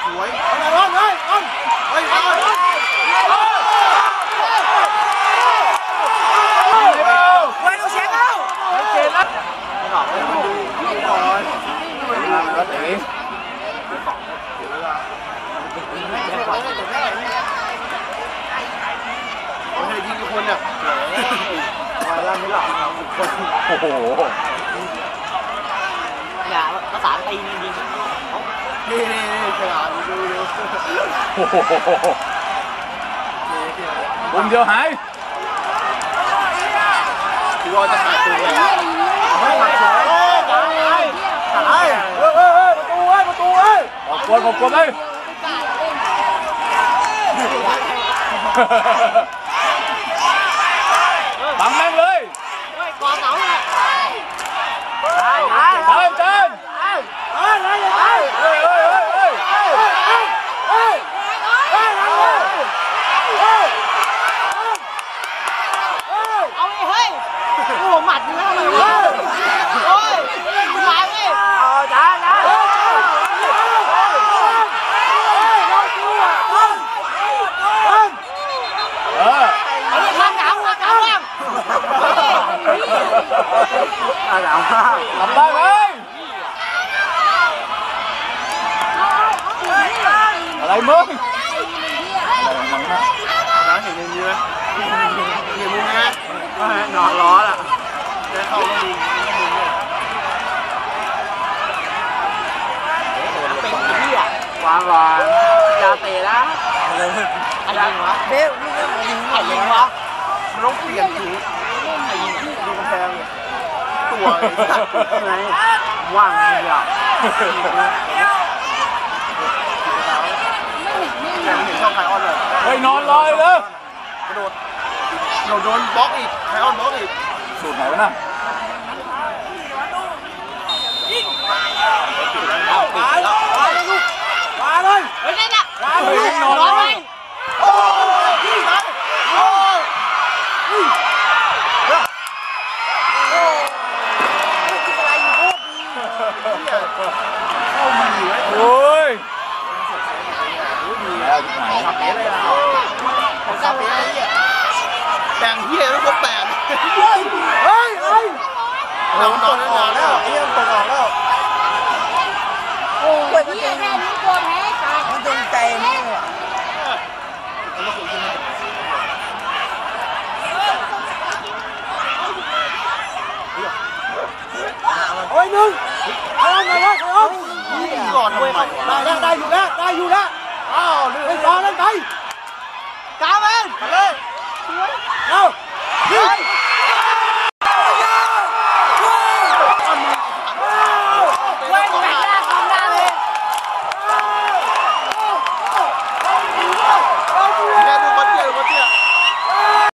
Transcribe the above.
วยเอาเลยเฮ้ยเอาไว้ดูเช็คเอาเจ็บแล้วหลอกให้มันดูก่อนแล้วตีผมให้ยิงทุกคนเนี่ยมาแล้วไม่หลับคนโอ้โหอย่าภาษาตีนยิงนี่ฉลาดดูโอ้โหมุมเดียวหายพี่ว่าจะขาดตัวเลยไม่ขาดตัวตายประตูขอบคุณเลยบังแม่งเลยกอเสาเลยเดินเอาไอ้เฮ้ยโอ้หมัดนี่ทำไมวะโอ้ยมาเว้ยจ้าไอ้นี่ข้างหนาวว่างหนาวมากทำได้ไหมอะไรมึงน้าเห็นอย่างนี้ไหมเห็นมุมไหมนอนร้อนอ่ะได้เข้าก็มีมุมเลยเป็นที่อ่ะวางยาเตะนะอะไรวะเบลนี่ก็ยิงอะไรวะมันต้องเปลี่ยนสีดูกำแพงตัวไงว่างเลยอ่ะแกเห็นช่องไคออนเลยเฮ้ยนอนลอยเลยกระโดดโดนบล็อกอีกไคออนบล็อกอีกสูตรไหนวะน่ะมาเลยเฮ้ยนั่นน่ะนอนลอยโอ้ยพี่ครับโอ้ยโอ้ยแล้วที่ไหนขับเป๊ะเลยอ่ะขับเป๊ะเลยแต่งเหี้ยไม่ครบแปดเราตกออกแล้วไอ้ยังตกออกแล้วโอ้ยพี่แค่นี้กลัวแพ้ตายมันจงใจนี่ว่ะโอ้ยหนึ่งเอาไงวะเอาก่อนทำไมได้อยู่แล้วอ้าวเล่นไปเล่นไปกาเว้นมาเลย